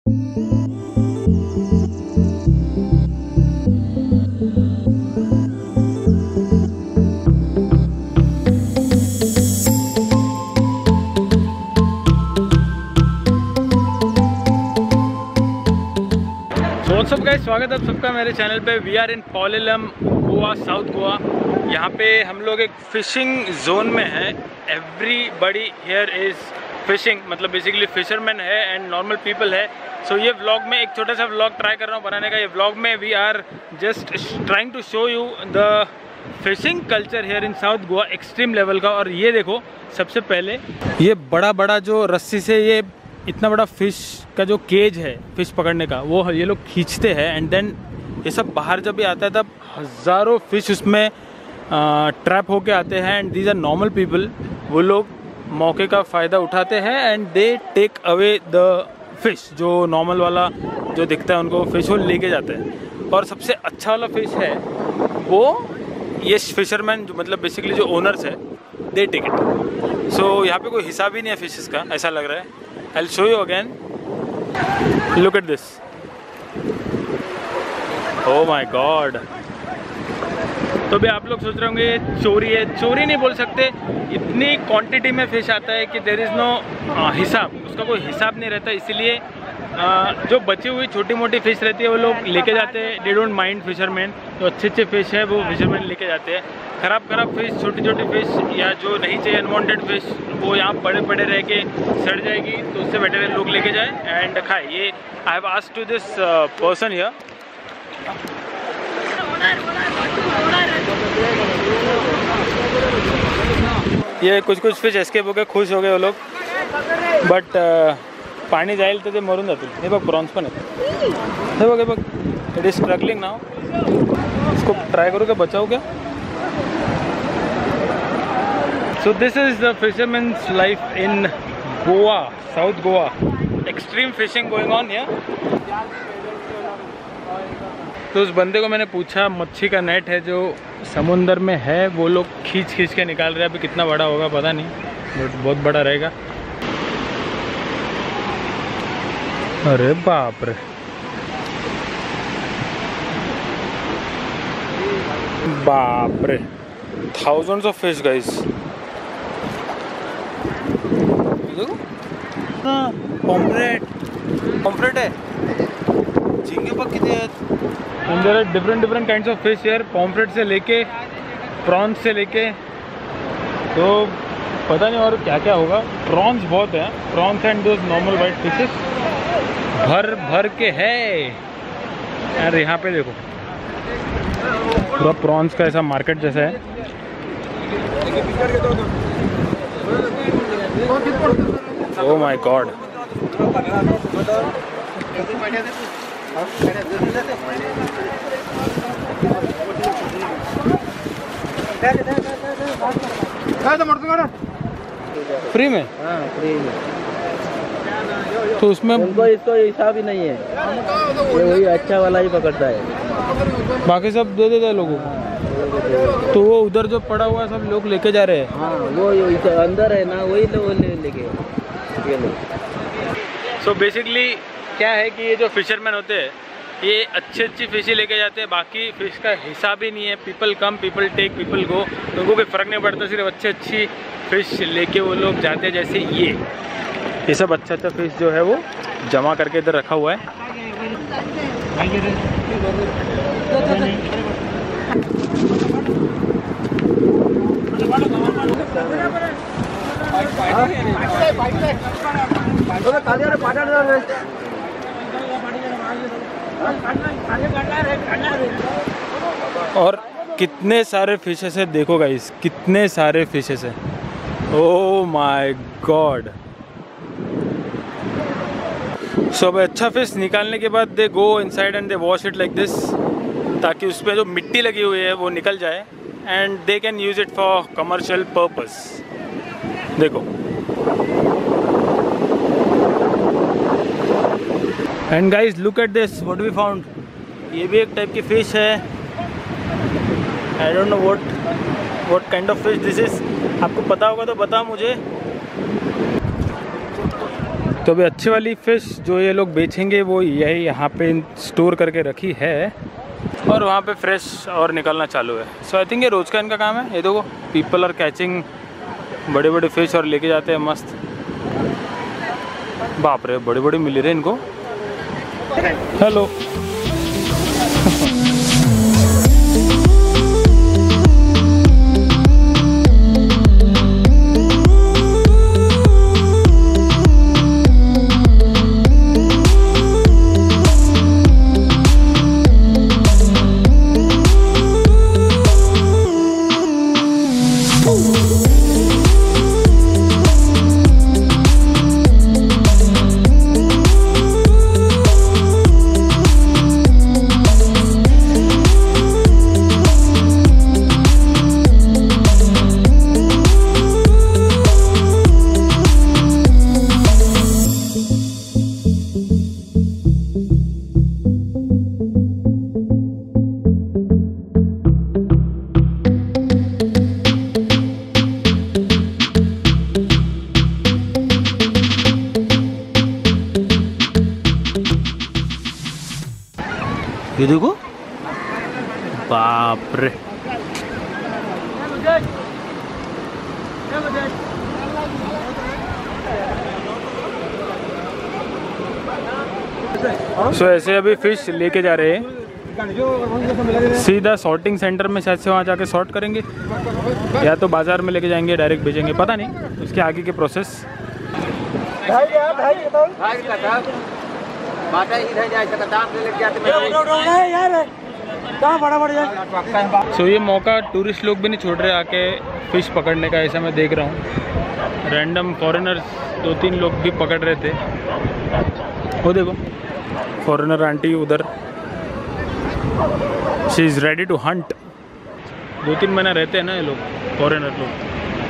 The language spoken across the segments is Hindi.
व्हाट्सअप गाइस, स्वागत है आप सबका मेरे चैनल पे। We are in Palolem, Goa, south Goa. यहाँ पे हम लोग एक फ़िशिंग जोन में हैं। एवरीबडी हियर इज़ फिशिंग, मतलब बेसिकली फिशरमैन है एंड नॉर्मल पीपल है। सो ये व्लॉग में एक छोटा सा व्लॉग ट्राई कर रहा हूँ बनाने का। ये व्लॉग में we are just trying to show you the fishing culture here in south Goa, extreme level का। और ये देखो, सबसे पहले ये बड़ा बड़ा जो रस्सी से ये इतना बड़ा फिश का जो केज है फिश पकड़ने का, वो ये लोग खींचते हैं एंड देन ये सब बाहर जब भी आता है तब हज़ारों फिश उसमें ट्रैप होके आते हैं। And these are normal people. वो लोग मौके का फ़ायदा उठाते हैं and they take away the fish. जो नॉर्मल वाला जो दिखता है उनको फिश वो लेके जाते हैं। और सबसे अच्छा वाला फिश है वो ये फिशरमैन, जो मतलब बेसिकली जो ओनर्स है, दे टेक इट। सो यहाँ पे कोई हिसाब ही नहीं है फिशेस का, ऐसा लग रहा है। I'll show you again. Look at this. Oh my God. तो भी आप लोग सोच रहे होंगे ये चोरी है। चोरी नहीं बोल सकते, इतनी क्वांटिटी में फिश आता है कि देयर इज़ नो हिसाब, उसका कोई हिसाब नहीं रहता। इसीलिए जो बची हुई छोटी मोटी फिश रहती है वो लोग लेके जाते हैं। They don't mind fisherman. जो अच्छे अच्छे फिश है वो फिशरमैन लेके जाते हैं। ख़राब फिश, छोटी छोटी फिश या जो नहीं चाहिए अनवांटेड फिश, वो यहाँ पड़े पड़े रह के सड़ जाएगी। तो उससे बेटर है लोग लेके जाए एंड खाए। ये I have asked to this person here. ये कुछ फिश एस्केप हो गए, खुश हो गए वो लोग, बट पाणी जाईल तर ते मरून जातील। हे बघ, प्रॉन्स पण आहेत। हे बघ, इट इज स्ट्रगलिंग नाउ। इसको ट्राई करूँ क्या, बचाओ क्या? So this is the fisherman's life in Goa, south Goa. Extreme fishing going on here. तो उस बंदे को मैंने पूछा, मच्छी का नेट है जो समुंदर में है, वो लोग खींच के निकाल रहे हैं। अभी कितना बड़ा होगा पता नहीं, बट बहुत बड़ा रहेगा। अरे बाप रे, बाप रे, thousands of fish guys. Pomfret है, झींगे बघ किती आहेत। And there are different kinds of fish here, pomfret से लेके प्रॉन्स से लेके, तो पता नहीं और क्या क्या होगा। प्रॉन्स बहुत है, prawns and those normal white fishes भर के है यार। यहाँ पे देखो, पूरा प्रॉन्स का ऐसा मार्केट जैसा है। Oh my God. फ्री में? हाँ, फ्री में। तो उसमें उनको इसको हिसाब ही नहीं है, ये वही अच्छा वाला ही पकड़ता है, बाकी सब दे देता है लोगों को। तो वो उधर जो पड़ा हुआ सब लोग लेके जा रहे हैं। हाँ, वो अंदर है ना, वही लोग लेके। सो बेसिकली क्या है कि ये जो फिशरमैन होते हैं ये अच्छी फिश ही लेके जाते हैं, बाकी फिश का हिसाब ही नहीं है। People come, people take, people go. उनको कोई फ़र्क नहीं पड़ता, सिर्फ अच्छी फिश लेके वो लोग जाते हैं। जैसे ये सब अच्छा फिश जो है वो जमा करके इधर रखा हुआ है। और कितने सारे फिशेस है, देखो गाइस, कितने सारे फिशेस है। Oh my God. सो अब अच्छा फिश निकालने के बाद they go inside and they wash it like this, ताकि उस पर जो मिट्टी लगी हुई है वो निकल जाए and they can use it for commercial purpose. देखो, and guys look at this, what we found. ये भी एक टाइप की फिश है। I don't know what kind of fish this is. आपको पता होगा तो बताओ मुझे। तो अभी अच्छी वाली फ़िश जो ये लोग बेचेंगे वो यही यहाँ पे स्टोर करके रखी है और वहाँ पे फ्रेश और निकलना चालू है। सो आई थिंक ये रोज़ का इनका काम है। ये देखो पीपल आर कैचिंग बड़े बड़े फिश और लेके जाते हैं मस्त। बाप रे बड़े बड़े मिल रहे हैं इनको। हेलो ये देखो बाप रे। सो ऐसे अभी फिश लेके जा रहे हैं सीधा सॉर्टिंग सेंटर में, शायद से वहाँ जाके सॉर्ट करेंगे या तो बाज़ार में लेके जाएंगे डायरेक्ट बेचेंगे, पता नहीं उसके आगे के प्रोसेस। सो ये मौका टूरिस्ट लोग भी नहीं छोड़ रहे आके फिश पकड़ने का, ऐसा मैं देख रहा हूँ। रैंडम फॉरेनर्स 2-3 लोग भी पकड़ रहे थे। वो देखो फॉरेनर आंटी उधर, she is ready to hunt. 2-3 महीना रहते हैं ना ये लोग फॉरेनर लोग,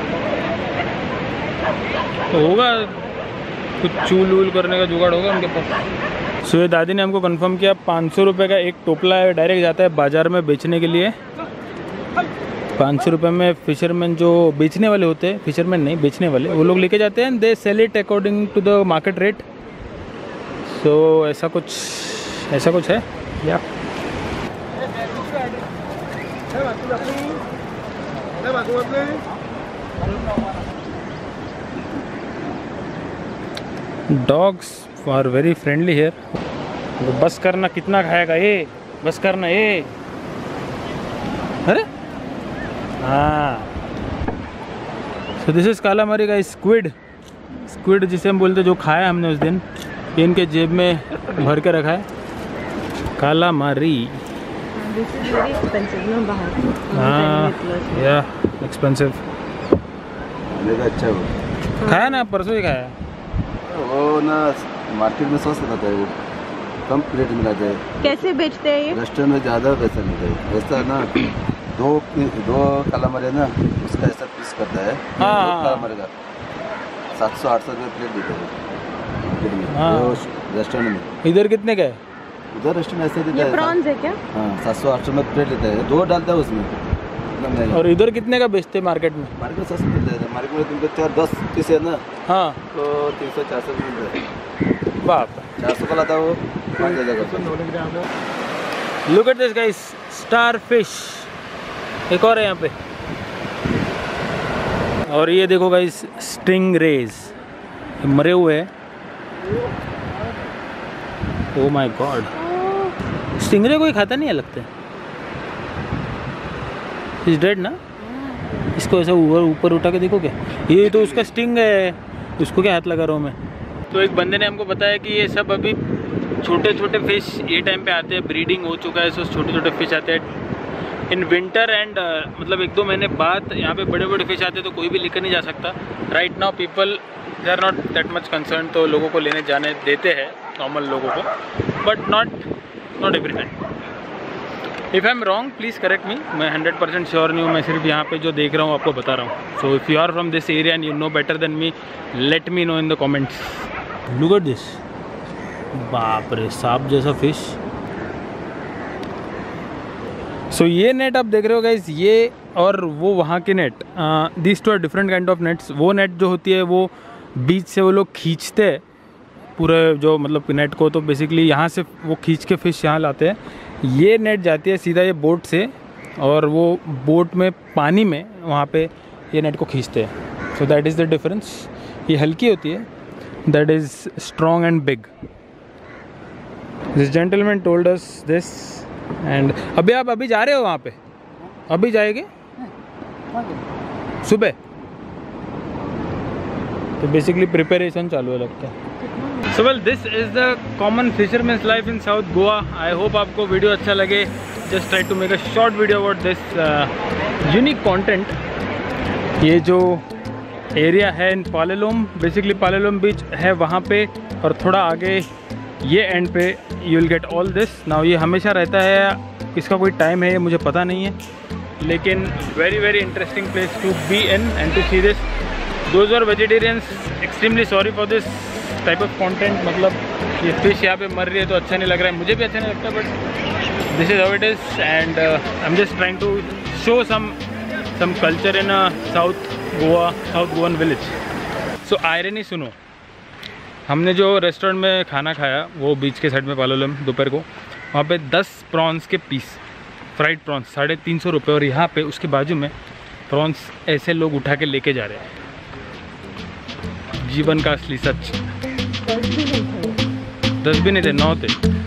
तो होगा कुछ चूल वूल करने का जुगाड़ होगा उनके पास। सो ये दादी ने हमको कंफर्म किया 500 रुपये का एक टोपला है, डायरेक्ट जाता है बाज़ार में बेचने के लिए। 500 रुपये में फिशरमैन जो बेचने वाले होते हैं, फिशरमैन नहीं बेचने वाले, वो लोग लेके जाते हैं, they sell it according to the market rate. So ऐसा कुछ है या dogs are very friendly here. बस करना कितना खाएगा ये, बस करना ये। अरे हाँ, सो दिस इज कालामारी का स्क्विड जिसे हम बोलते जो खाया हमने उस दिन, इनके जेब में भर के रखा है कालामारी। हाँ या एक्सपेंसिव। अच्छा खाया ना, परसों ही खाया। वो ना मार्केट में सस्ता रहता है, वो कम प्लेट में लाता है। कैसे बेचते हैं ये? रेस्टोरेंट में ज़्यादा पैसा मिलता है। वैसा ना दो कालामारी ना उसका ऐसा पीस करता है। हाँ कालामारी का 700-800 रुपये प्लेट देता है। हाँ रेस्टोरेंट में। इधर कितने का है? उधर रेस्टोरेंट ऐसे देता है। प्रॉन्स है क्या? हाँ 700-800 में प्लेट देता है, 2 डालता है उसमें। और इधर कितने का बेचते हैं मार्केट में? मार्केट में सस्ता मिलता है। मार्केट में तुमको 4-10 पीस है ना, हाँ तो 300-400 मिलता है। बाप 400 का लाता है वो 5,000 का। Look at this guys, starfish एक और है यहाँ पे। और ये देखो गाइस स्टिंग रेज मरे हुए हैं। ओह माय गॉड, स्टिंगरे कोई खाता नहीं है लगता है। इज डेड ना। इसको ऐसा ऊपर उठा के देखो क्या, ये तो उसका स्टिंग है, उसको क्या हाथ लगा रहा हूँ मैं। तो एक बंदे ने हमको बताया कि ये सब अभी छोटे छोटे फिश ये टाइम पे आते हैं, ब्रीडिंग हो चुका है, सो छोटे छोटे फिश आते हैं इन विंटर एंड मतलब 1-2 महीने बाद यहाँ पे बड़े बड़े फिश आते हैं, तो कोई भी लेकर नहीं जा सकता। Right now people they are not that much concern, तो लोगों को लेने जाने देते हैं नॉर्मल लोगों को, but not every time. If I am wrong please correct me, मैं 100% श्योर नहीं हूँ, मैं सिर्फ यहाँ पे जो देख रहा हूँ आपको बता रहा हूँ। So if you are from this area and you know better than me, let me know in the comments. Look at this, बाप रे सांप जैसा फिश। सो ये नेट आप देख रहे हो गाइस, ये और वो वहाँ के net, this two are different kind of nets. वो नेट जो होती है वो बीच से वो लोग खींचते हैं पूरे जो मतलब नेट को, तो बेसिकली यहाँ से वो खींच के फिश यहाँ लाते हैं। ये नेट जाती है सीधा ये बोट से, और वो बोट में पानी में वहाँ पे ये नेट को खींचते हैं। So that is the difference. ये हल्की होती है, that is strong and big. This gentleman told us this. And अभी आप अभी जा रहे हो वहाँ पे? अभी जाएंगे सुबह? तो बेसिकली प्रिपरेशन चालू है लगता है। So well, this is the common fisherman's life in south Goa. I hope आपको वीडियो अच्छा लगे। Just try to make a short video about this unique content. ये जो एरिया है इन पालेलोम, बेसिकली पालेलोम बीच है वहाँ पे, और थोड़ा आगे ये एंड पे you will get all this. Now ये हमेशा रहता है, इसका कोई टाइम है ये मुझे पता नहीं है, लेकिन very very interesting place to be in and to see this. Those are vegetarians, extremely sorry for this type of content. मतलब ये फिश यहाँ पे मर रही है तो अच्छा नहीं लग रहा है, मुझे भी अच्छा नहीं लगता, but this is how it is. And I am just trying to show some culture in south Goa, south Goan village. So irony सुनो, हमने जो रेस्टोरेंट में खाना खाया वो बीच के साइड में पालोलम दोपहर को, वहाँ पे 10 प्रॉन्स के पीस, फ्राइड प्रॉन्स 350 रुपये, और यहाँ पे उसके बाजू में प्रॉन्स ऐसे लोग उठा के लेके जा रहे हैं। जीवन का असली सच। 10 भी नहीं थे, 9 थे।